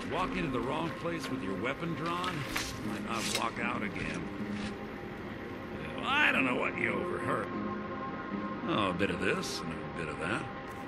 Walk into the wrong place with your weapon drawn, might not walk out again. Well, I don't know what you overheard. Oh, a bit of this and a bit of that.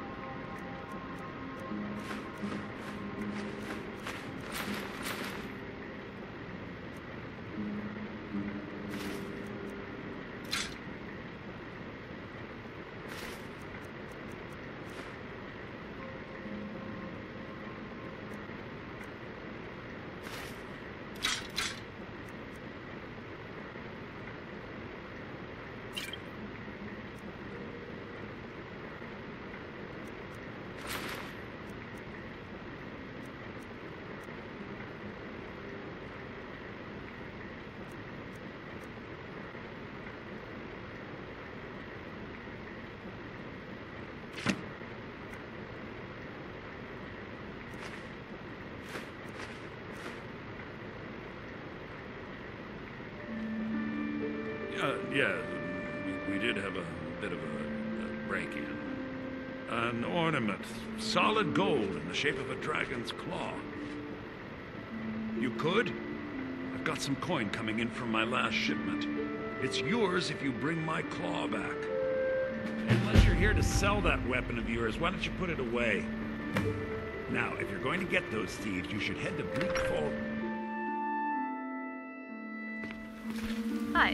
Yeah, we did have a bit of a break-in. An ornament, solid gold in the shape of a dragon's claw. You could? I've got some coin coming in from my last shipment. It's yours if you bring my claw back. Unless you're here to sell that weapon of yours, why don't you put it away? Now, if you're going to get those thieves, you should head to Bleak Fall. Hi.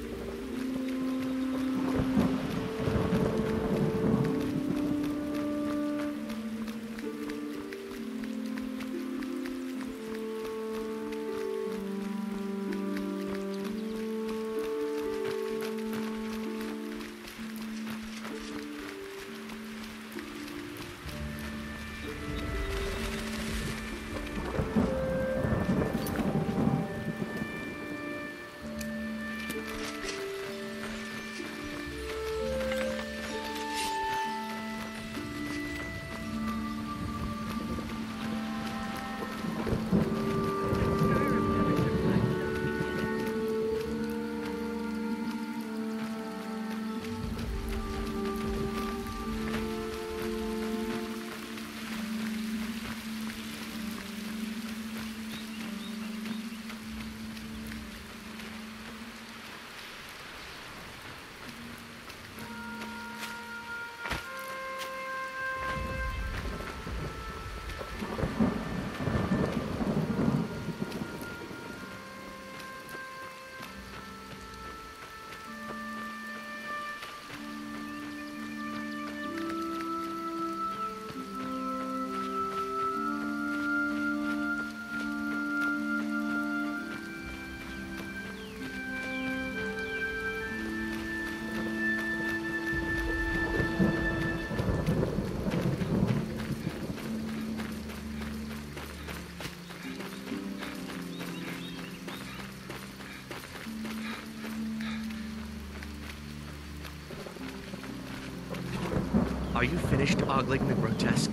Are you finished ogling the grotesque?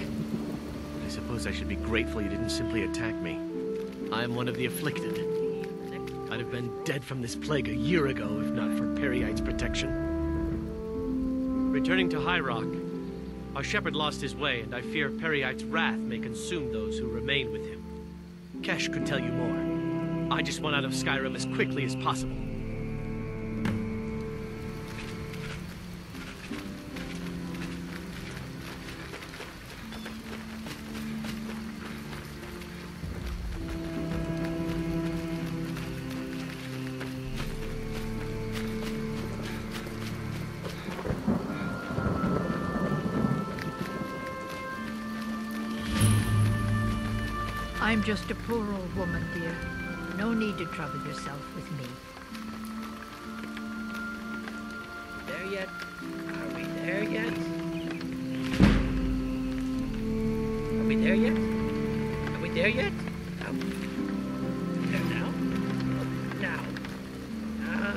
I suppose I should be grateful you didn't simply attack me. I am one of the afflicted. I'd have been dead from this plague a year ago if not for Periite's protection. Returning to High Rock, our shepherd lost his way, and I fear Periite's wrath may consume those who remain with him. Kesh could tell you more. I just want out of Skyrim as quickly as possible. I'm just a poor old woman, dear. No need to trouble yourself with me. There yet? Are we there yet? Are we there yet? Are we there yet? Oh. There now? Now. Now.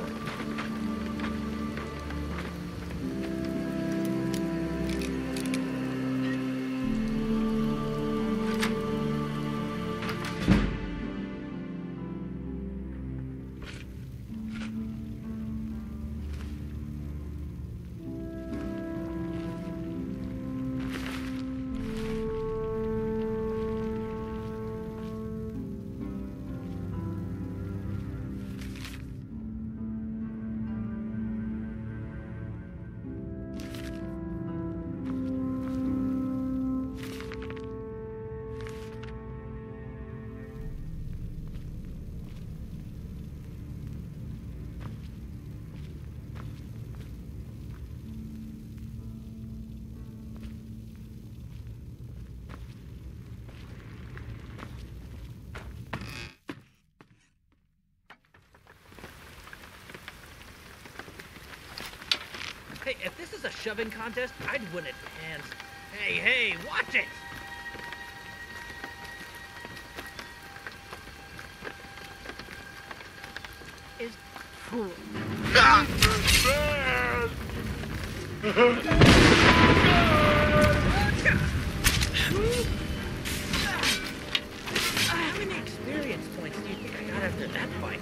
if this is a shoving contest, I'd win it hands. Hey, watch it! Is fool. How many experience points do you think I got after that fight?